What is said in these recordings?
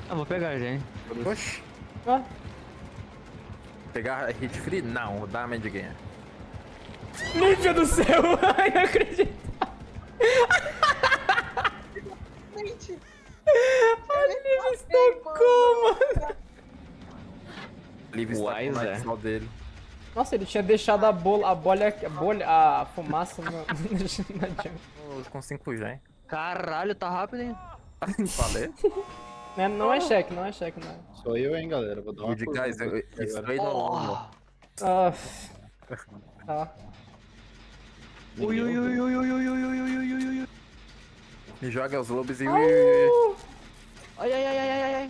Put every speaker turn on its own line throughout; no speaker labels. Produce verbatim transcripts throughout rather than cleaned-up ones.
Ah, vou pegar, gente.
Oxi.
Ah,
Pegar hit free? Não, o damage ganha.
Lívia do céu! Ai, não acredito!
Gente,
A Lívia estocou, mano!
Livre está
Uai,
com o
Zé.
Nightfall dele.
Nossa, ele tinha deixado a bola, a bolha, a bolha, a fumaça no, na jungle.
Oh, com cinco já, hein?
Caralho, tá rápido, hein?
Falei.
Não, não é cheque, não é cheque, não é.
Sou eu, hein, galera. Vou dar uma
Good guys, eu-
curva
isso
agora.
aí não longo.
Ah, tá.
Ui, ui, ui, ui, ui, ui, ui, ui, ui, ui, ui, ui.
Me joga os lobos e.
Uh!
Ai, ai, ai, ai, ai, ai.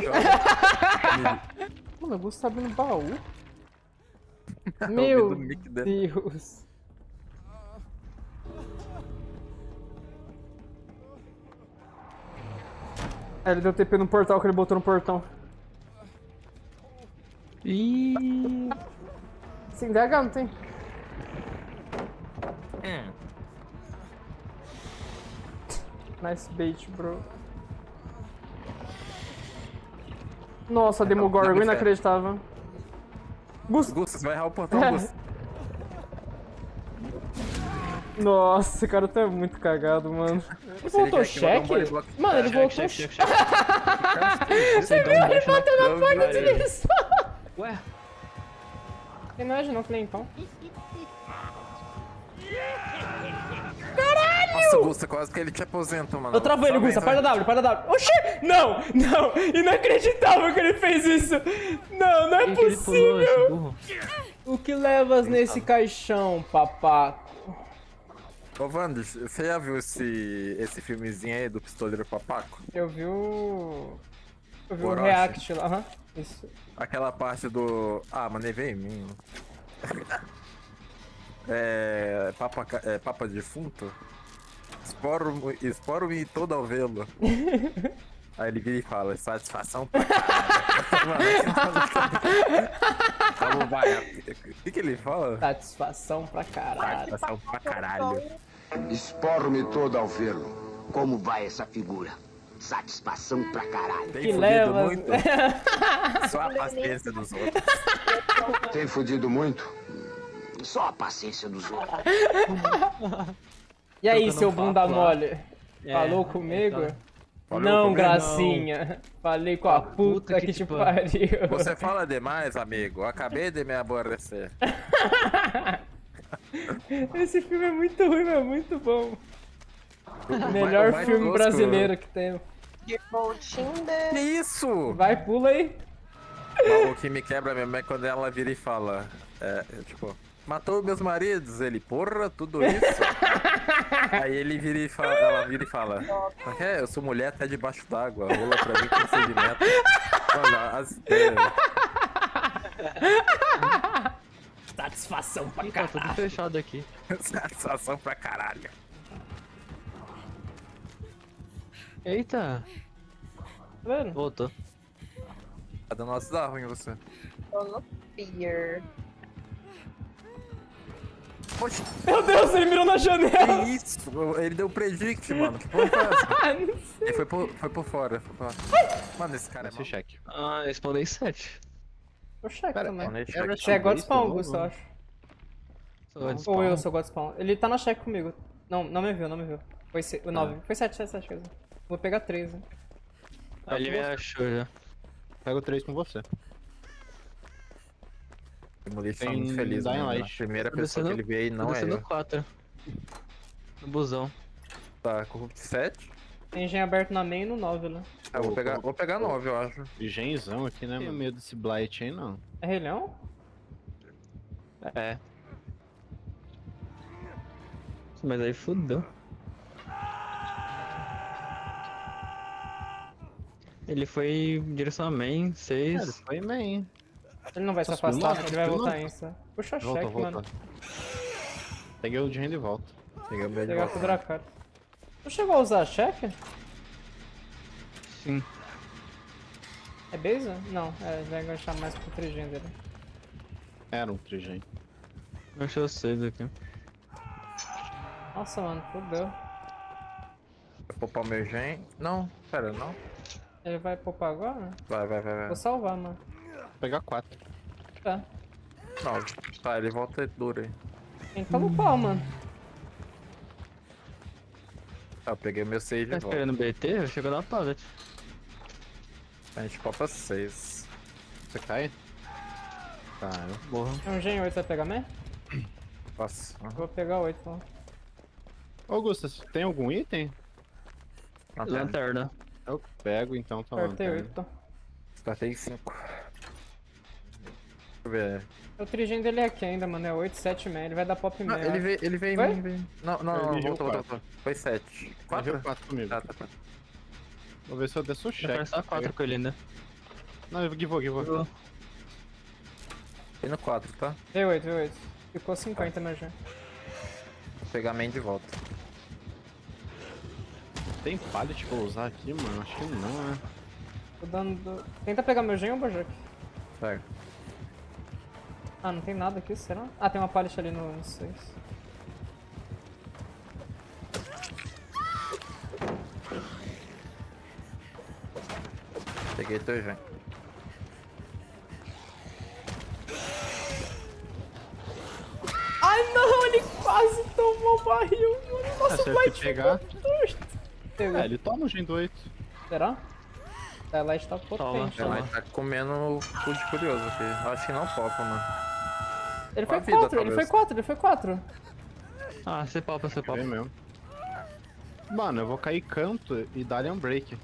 Mano, o Augusto tá abrindo baú.
Meu
Meu
do mic dele.
Deus. É, ele deu T P no portal que ele botou no portão.
Ih.
Sem D H não tem.
Hum.
Nice bait, bro. Nossa, Demogorgon,
Dá pra
inacreditável. Gus...
Gusto, você vai errar o portão,
É.
Gusto.
Nossa, esse cara tá muito cagado, mano. Ele
Se ele
voltou
quer que eu vou dar um
cheque?
body block-
Mano, ele
Cheque,
voltou
cheque,
cheque.
cheque, cheque.
Você viu? Ele bateu na
Não,
porta
não,
dele só.
Ué,
Ele não é não, Cleiton.
Nossa, Gusto, quase que ele te aposenta, mano.
Eu travo ele,
Só
Gusta.
vem,
Para da
vai.
W, para da W. Oxi! Não, não. Inacreditável que ele fez isso. Não, não é
quem que ele pulou, esse
possível.
burro?
O que levas nesse caixão, papaco?
Ô, Vanders, você já viu esse, esse filmezinho aí do Pistoleiro Papaco?
Eu vi o... Eu vi o
Orochi.
react lá. Aham. Isso.
Aquela parte do... Ah, mas nem veio em mim. É... Papa, ca- é... Papa defunto? Esporo, esporo-me todo ao vê-lo. Aí ele vira e fala, satisfação pra caralho. Mano, Vamos, vai. O que que ele fala?
Satisfação pra caralho.
Satisfação pra caralho.
Esporo-me todo ao vê-lo. Como vai essa figura? Satisfação pra caralho.
Tem
Que
fudido
leva...
muito? Só a paciência dos outros.
Tem fudido muito? Só a paciência dos outros.
E aí,
Tocando
seu
um papo
bunda
lá.
mole?
É,
Falou comigo?
então.
Falou
Não,
comigo?
gracinha. Falei com a puta, que, te pariu.
Você fala demais, amigo. Acabei de me aborrecer.
Esse filme é muito ruim, mas é muito bom.
O
Melhor
mais
filme
tosco-
brasileiro que tem.
Default
Que
Tinder.
isso?
Vai, pula aí.
O que me quebra mesmo é quando ela vira e fala, é, tipo, matou meus maridos. Ele, porra, tudo isso? Aí ele vira e fala, ela vira e fala, é, eu sou mulher até debaixo d'água, rola pra mim procedimento. Olha, as ideias.
Satisfação pra
Ih, tá tudo
caralho.
fechado aqui.
Satisfação pra caralho.
Eita,
Tá vendo?
voltou.
Tá dando umas da ruim em você.
Tô no Fear.
Poxa,
Meu Deus, ele mirou na janela.
que isso? Ele deu predict, mano. Que porra foi essa?
Ah, não sei.
Ele foi por, foi por fora. Foi por fora. Mano, esse cara é
Esse
maluco.
cheque.
Ah, eu spawnei sete.
Eu checo
Pera,
também.
Mano, ele
Era
chega-
Você é God
isso,
Spawn,
não,
Augusto, eu
não.
acho.
Sou de
Ou eu
spawn.
sou God Spawn. Ele tá na check comigo. Não, não me viu, não me viu. Foi se... o nove. Foi sete, sete, sete. Coisa. Vou pegar três, né?
Ah, ele me achou já.
Pego três com você.
O Demolition é
Tem
muito feliz,
Dying
mano. A
Light.
primeira
Tô
pessoa que
descendo-
ele vê aí
Tô
não é
descendo
eu.
quatro. No busão.
Tá, Corrupt sete.
Tem gen aberto na main e no nove lá.
Ah, eu vou pegar, vou pegar nove, eu acho.
Genzão aqui, né? Tenho medo desse Blight aí, não.
É Rei Leão?
É. Mas aí fudeu. Ele foi em direção a main,
É,
seis.
foi main.
Ele não vai se
Tá subindo
afastar,
lá,
ele vai
tá subindo
voltar
lá.
insta. Puxa
Volta,
check,
volta.
mano.
Peguei o de renda e volta.
Peguei o meu de
Pegar com o
volta.
Dracar. Tu chegou a usar check?
Sim.
É base? Não, é, vai enganchar mais pro três G dele.
Era um trigem.
Eu achei seis aqui.
Nossa, mano, fodeu.
Vou poupar o meu gen. Não, pera, não.
Ele vai poupar agora?
Vai, vai, vai, vai.
Vou salvar, mano.
Vou pegar quatro.
Tá.
Nove. Tá, ele volta duro aí.
Ele tá no pau, mano.
Tá, eu peguei o meu save
Tá
de volta.
esperando B T? Chegou na pallet.
A gente popa seis.
Você cai? Tá, eu morro.
É um Gen oito, vai pegar mesmo?
Nossa.
Eu vou pegar oito, então.
Augusta, você tem algum item?
Não tem.
Lanterna.
Eu pego então, tá
Apertei
lanterna.
oito, então.
Descartei cinco. Deixa eu ver.
O trigen dele é aqui ainda, mano. É oito, sete, meio. Ele vai dar pop
Não,
meio.
ele veio, ele veio,
Foi?
veio, veio. Não, não,
Ele
não,
viu
voltou,
quatro.
voltou, voltou. Foi sete.
Quatro?
Quatro?
quatro comigo.
Tá, tá, tá.
Vou ver se eu desço o
Já
cheque.
parece só quatro com ele ainda.
Não, eu vou, eu vou.
Tem no quatro, tá?
V oito, V oito. Ficou cinquenta meu Gen.
Vou pegar a main de volta.
Tem pallet pra eu usar aqui, mano? Acho que não, né?
Tô dando... Tenta pegar meu Gen ou Bojack?
Pega.
Ah, não tem nada aqui, será? Ah, tem uma pallet ali no seis.
Peguei teu já.
Ai não, ele quase tomou o barril, mano. Nossa,
Ah, se
o
ele
Light
pegar-
ficou torto. Pegou.
É, ele toma o Gen oito.
Será? A Light tá potente,
Ela
mano.
tá comendo o cu de curioso aqui. Eu acho que não popa, mano.
Ele foi
a vida,
quatro, ele
talvez.
foi quatro, ele foi quatro.
Ah, você palpa, você palpa.
Vem mesmo. Mano, eu vou cair canto e dar-lhe um break.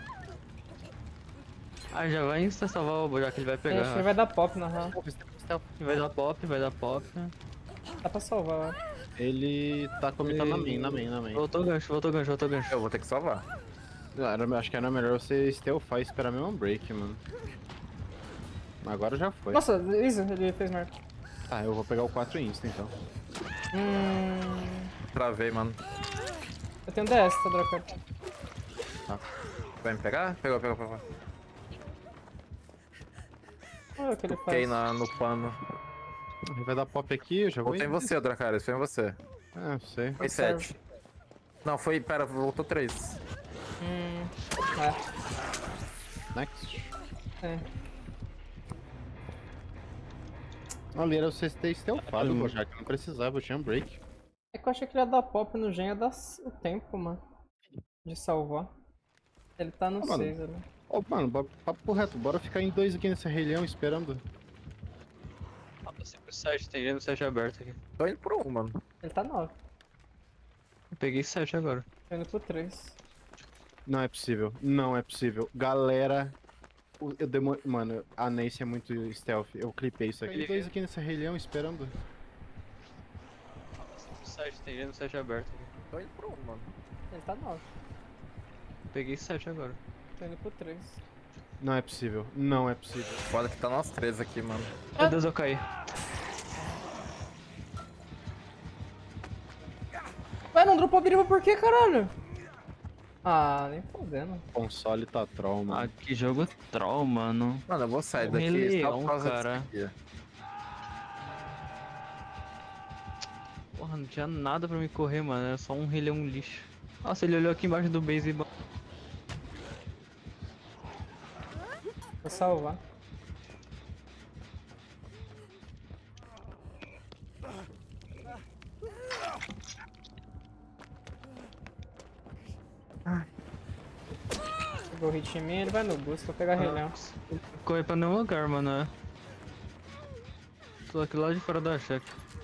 Ah, já vai insta salvar o Bojack, ele vai pegar.
Acho que ele vai dar pop na real.
Vai dar pop, vai dar pop.
Dá pra salvar, ó.
Ele tá comitando na main, na main, na main.
Voltou o gancho, voltou o gancho, voltou o gancho.
Eu vou ter que salvar.
Era- acho que era melhor você stealthar e esperar mesmo um break, mano. Agora já foi.
Nossa, isso, ele fez merda.
Tá, eu vou pegar o quatro insta então.
Hum...
Travei, mano.
Eu tenho D S, tá, Dracar?
Vai me pegar? Pegou, pegou, pegou.
Olha o que ele
Fiquei
faz.
na, no pano.
Ele vai dar pop aqui, eu já vou.
Voltei em você, Dracarys. Foi em você.
Ah, eu sei.
Foi
Observe.
sete. Não, foi. Pera, voltou três.
Hum...
Next.
É, é.
Ali era você ter stealthado,
Hum.
já que não precisava, eu tinha um break.
É que eu achei que ele ia dar pop no Gen, ia dar s- o tempo, mano. De salvar. Ele tá no
Ah, mano.
seis ali.
Ô, mano, ba- papo reto, bora ficar em dois aqui nesse Rei Leão esperando.
Palpa sempre o sete, tem gente no sete aberto aqui.
Tô indo pro um, mano.
Ele tá nove.
Eu peguei sete agora.
Tô indo pro três.
Não é possível, não é possível. Galera, o- eu demo... mano, a Nace é muito stealth, eu clipei isso aqui.
Ele-
Dois aqui nesse Rei Leão esperando.
O sete, tem gente no sete aberto aqui.
Tô indo pro um, mano.
Ele tá nove.
Eu peguei sete agora.
Tô indo pro três.
Não é possível, não é possível.
Foda que tá nós três aqui, mano.
Meu Deus, eu caí.
Ué, não dropou a por quê, caralho? Ah, nem fodendo.
O console tá troll,
Ah,
mano.
que jogo troll, mano.
Mano, eu vou sair
Um
daqui
Rei
só
Leão,
por causa
cara.
disso aqui.
Porra, não tinha nada pra me correr, mano. Era só um Rei Leão lixo. Nossa, ele olhou aqui embaixo do base e... ba-
Vou salvar. Pegou o hit em mim, ele vai no boost, vou pegar Rei Leão.
Correr pra nenhum lugar, mano. É. Tô aqui lá de fora da check.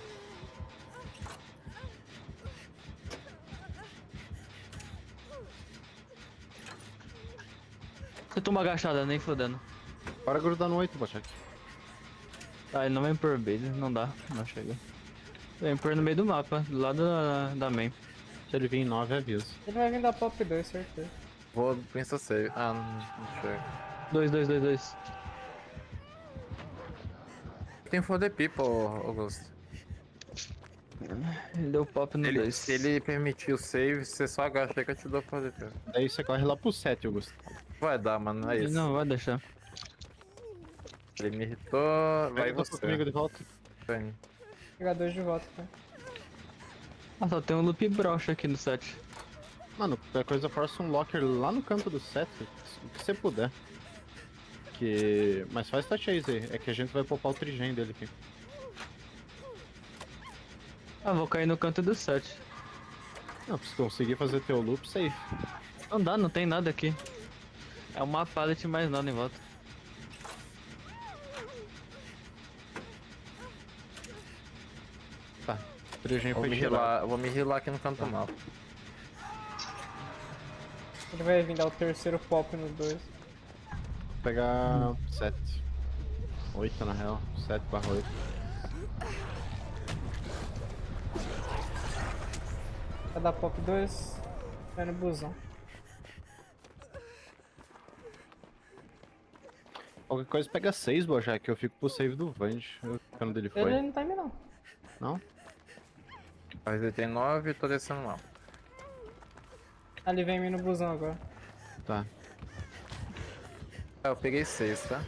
Você toma agachada, nem fodendo.
Bora grudar no oito, Bochek.
Ah, ele não vem por base, não dá, não chega. Vem por no meio do mapa, do lado da, da main.
Se ele vir em nove, avisa.
Ele vai vir da pop dois, certeza.
Vou pensar save. Ah, não, não chega.
Dois, dois, dois, dois.
Tem for the people, Augusto.
Ele deu pop no
Ele,
dois.
se ele permitir o save, você só agacha aí que eu te dou for the people.
Daí você corre lá pro sete, Augusto.
Vai dar, mano, é
Ele
isso.
não vai deixar.
Ele me irritou, vai
Pega
você.
comigo de volta.
Vem.
Vou pegar dois de volta, cara.
Ah, só tem um loop brocha aqui no set.
Mano, qualquer coisa força um locker lá no canto do set, o que você puder. Que... Mas faz touch aí, Zé. É que a gente vai poupar o trigen dele aqui.
Ah, vou cair no canto do set.
Não, se conseguir fazer teu loop, safe.
Não dá, não tem nada aqui. É uma pallet mais nada em volta.
Tá, o trigen
Vou
foi
me
tirado.
healar, vou me healar aqui no canto do mapa.
Ele vai vir dar o terceiro pop no dois.
Vou pegar sete. oito na real, sete barra oito.
Vai dar pop dois. Vai no busão.
Qualquer coisa pega seis, Bojack, que eu fico pro save do Vand. Quando ele foi.
Ele não tá em mim não.
Não?
Eu resetei nove e tô descendo mal.
Ali vem em mim no busão agora.
Tá.
Ah, eu peguei seis, tá?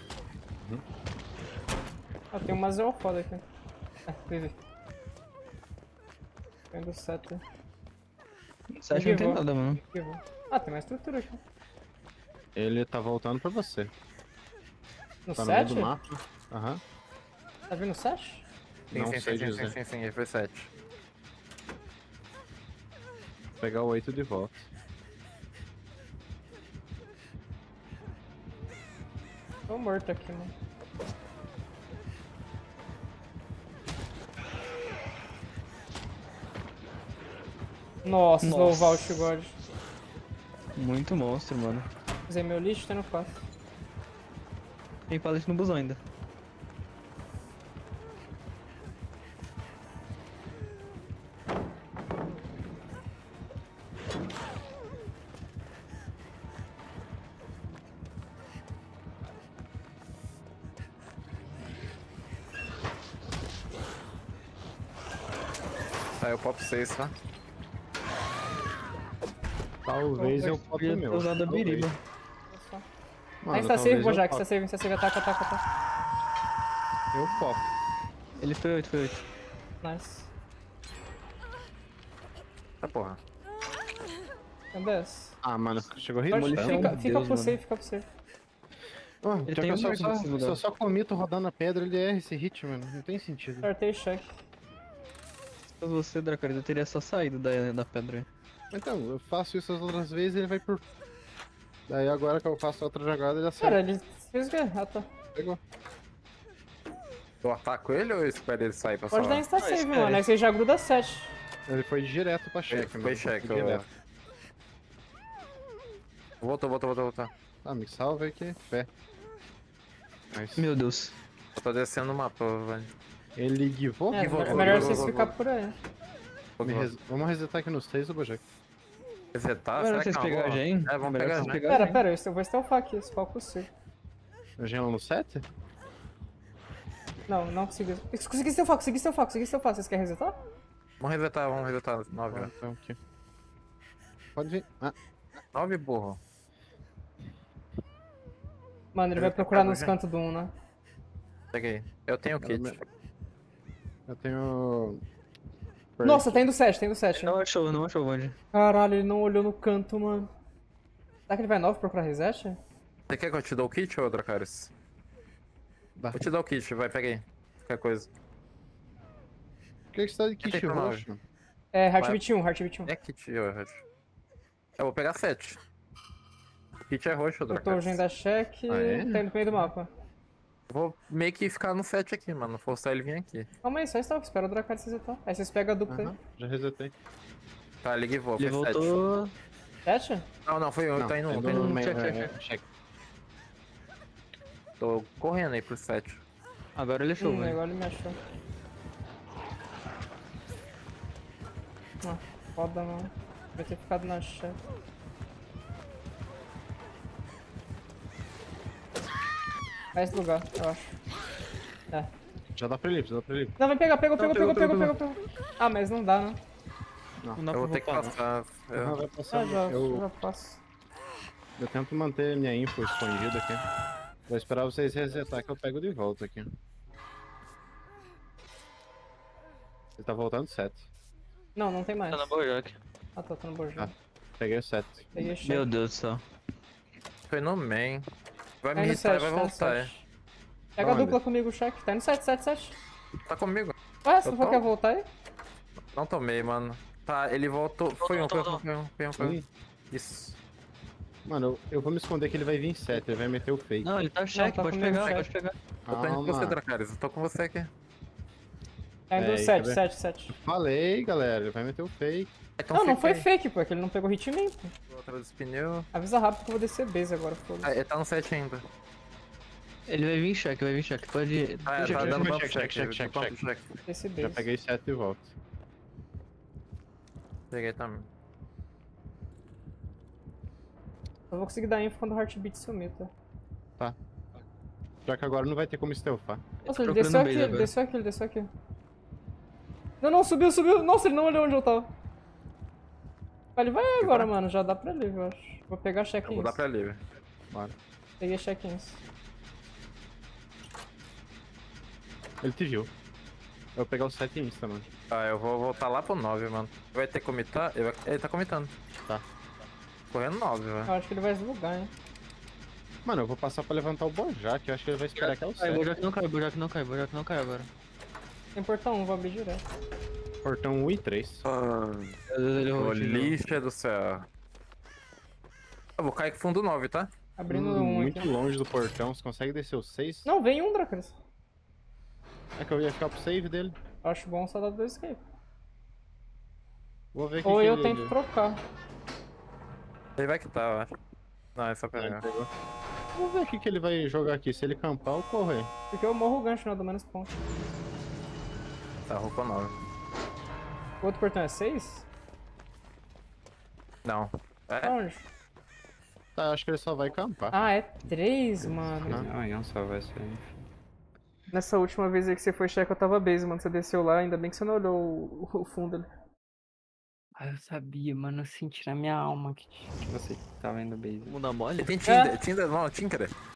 Ah, tem uma zero foda aqui. Ah, vive. Tem do sete.
Set não tem
vou.
nada, mano.
Aqui, vou. Ah, tem mais estrutura aqui.
Ele tá voltando pra você.
No
Tá no meio
sete?
do mapa. Aham.
Tá vindo sete?
Sim,
Não
sim,
sei
sim, sim,
dizer.
sim, sim, ele foi sete.
Vou pegar o oito de volta.
Tô morto aqui, mano. Nossa, slow
Nossa.
vault god.
Muito monstro, mano.
Usei meu lixo, tá no quatro.
Tem pallet no busão ainda.
Saiu pop seis, tá?
Talvez
Então,
eu
Podia
pop
ter
meu.
usado a
talvez.
biriba.
Aí
Mano,
está
talvez
save,
eu
Bojack,
pop.
está save, está save, ataca, ataca, ataca.
Eu pop.
Ele foi oito, foi oito.
Nice.
Tá porra.
Cadê essa?
Ah, mano, chegou hit?
Demolition.
Tá?
Fica,
Deus,
fica pro
mano.
save, fica pro save.
Oh,
Ele
já
tem
que eu
um
só,
marco
só,
nesse lugar.
só, só comito rodando a pedra, ele erra esse hit, mano. Não tem sentido.
Startei check.
Se fosse você, Dracarys, eu teria só saído da, da pedra.
Então, eu faço isso as outras vezes e ele vai por. Daí agora que eu faço outra jogada, ele acerta.
Cara, ele fez o quê? Ah, tá.
Pegou.
Eu ataco ele ou eu espero ele sair pra
Pode dar
falar?
insta save,
espera
mano.
aí.
Aí você já gruda sete.
Ele foi direto pra
Foi,
cheque,
foi
mano.
cheque,
Foi
eu...
direto.
Voltou, voltou, voltou, voltou.
Tá, me salva aqui. Fé. Nice.
Meu Deus.
Eu tô descendo o mapa, velho.
Ele guivou?
É,
vou,
é
vou,
melhor
vou,
vocês
vou,
ficar
vou.
por aí.
Me res- Vamos resetar aqui nos três, ô Bojack.
Resetar?
Melhor
Será
vocês
que é uma
pegar a
boa?
gen.
É, vamos
Melhor
pegar a
vocês
gen.
pegar a
Pera,
gen.
pera, eu vou stealthar aqui, se for possível.
A gela no set?
Não, não consegui. Consegui stealthar, consegui stealthar, consegui stealthar. Vocês querem resetar?
Vamos resetar, vamos resetar.
Ah,
nove, né?
então aqui. Pode vir. Ah,
nove, burro.
Mano, ele vai
Eu
procurar
acabo
nos
já.
cantos do um, né?
Peguei. Eu tenho o kit.
eu tenho.
Nossa, tem do sete, tem do sete.
Não achou, não achou, Vand.
Caralho, ele não olhou no canto, mano. Será que ele vai nove procurar reset?
Você quer que eu te dou o kit ou Dracarys?
Dá.
Vou te dar o kit, vai, peguei. Qualquer coisa.
Por que que você tá de kit
tem pra
roxo?
É, Heart
Vai.
vinte e um, Heart vinte e um.
É kit, eu, eu Eu vou pegar sete. O kit é roxo,
Eu tô
Dracarys.
urgendo a check,
Ah, é?
tá indo no meio do mapa.
Vou meio que ficar no sete aqui, mano. Forçar ele vir aqui.
Calma aí, só stealth, espera o Dracarys resetar. Aí vocês pegam a dupla
Aham, já resetei.
Tá, liga e vou.
Ele
Foi sete.
voltou.
aí. sete?
Não, não, foi um. Tá indo um, tá indo um.
meio-
check, check,
é,
check.
check.
Tô correndo aí pro sete.
Agora ele achou,
Hum,
Vand.
agora ele me achou. Ah, foda, mano. Devia ter ficado na check. É esse lugar, eu acho. É.
Já dá pra ele, já dá pra ele.
Não, vai pegar, pegou, pegou,
pegou,
pegou, pegou,
pegou,
pegou, pegou. Ah, mas não dá, né?
Não dá
Eu vou
pra
ter que
voltar, não.
passar.
Aham,
Eu...
vai passar.
Ah, já,
eu,
já passo.
eu tento manter minha info escondida aqui. Vou esperar vocês resetar que eu pego de volta aqui. Ele tá voltando sete.
Não, não tem mais.
Tá na Bojack.
Ah, tá, tá no Borjão.
Ah. Peguei o set.
Peguei check.
Meu Deus do céu.
Foi no main. Vai
Tá
me
no
irritar e
sete,
vai
tá no
voltar. é.
sete. Pega a
Onde?
dupla comigo, check. Tá no sete, sete, sete.
Tá comigo?
Ué, se
Eu
não for
tô.
quer voltar aí?
Não tomei, mano. Tá, ele voltou. Foi um, foi um,
voltou.
foi um, foi um, foi um.
Ih,
Isso.
Mano, eu, eu vou me esconder que ele vai vir set, ele vai meter o fake.
Não, ele tá check,
tá
pode
comigo,
pegar,
check.
pode pegar.
Eu tô indo com você,
Calma.
Dracarys. Eu tô com você aqui.
Tá indo
É,
sete,
quer ver?
sete, sete.
Falei, galera, ele vai meter o fake.
Então
Não, não
fica
foi
aí.
fake, pô. É que ele não pegou hit em mim, pô.
Vou atrás dos pneus.
Avisa rápido que eu vou descer base agora,
Ah,
foda-se.
ele tá no set ainda.
Ele vai vir check, vai vir check. Pode.
Ah,
pode
tá
check,
dando
check,
bump
check,
check,
check, check,
bump
check.
check.
Descer
Já
base.
peguei set e volto.
Peguei também.
Eu vou conseguir dar info quando o heartbeat sumir, tá?
Já que agora não vai ter como stealthar.
Nossa, ele
procurando
desceu
base
aqui, ele
agora.
desceu aqui, ele desceu aqui. Não, não, subiu, subiu. Nossa, ele não olhou onde eu tava. Ele vai agora, mano. Já dá pra livre, eu acho. Vou pegar
Eu vou
check-ins.
dar pra livre.
Bora.
Peguei check-ins.
Ele te viu. Eu vou pegar o set insta, mano.
Ah, eu vou voltar lá pro nove, mano. Vai ter comitar? Ele, vai... ele tá comitando.
Tá.
Correndo nove,
Eu
velho.
acho que ele vai desbugar, hein.
Mano, eu vou passar pra levantar o Bojack, eu acho que ele vai esperar até o
Cai, o
set.
Bojack não cai, o Bojack não cai, o Bojack não cai agora.
Tem portão um, vou abrir direto.
Portão um e três.
Às vezes ele
Ô,
rola de novo.
lixa do céu. Eu vou cair com fundo nove, tá?
Abrindo
Hum,
um
muito
aqui.
longe do portão, você consegue descer o seis?
Não, vem um, Dracarys.
É que eu ia ficar pro save dele.
Eu acho bom só dar dois escape.
Vou ver o que
Ou
que
eu
ele...
tento trocar.
Ele vai quitar, eu acho. Não, é só
Ah, ele
pegar.
pegou. Vou ver o que que ele vai jogar aqui. Se ele campar ou correr.
Porque eu morro o gancho, né? Eu dou menos ponto.
Tá, roupa nove.
O outro portão é seis?
Não. É?
Aonde?
Tá, acho que ele só vai campar.
Ah, é três, mano.
Não, não só vai ser.
Nessa última vez aí que você foi check, eu tava base, mano. Você desceu lá, ainda bem que você não olhou o, o fundo ali.
Ah, eu sabia, mano. Eu senti na minha alma que, que você tava indo base.
Muda mole?
Ele tem Tinder, Tinder não, Tinker.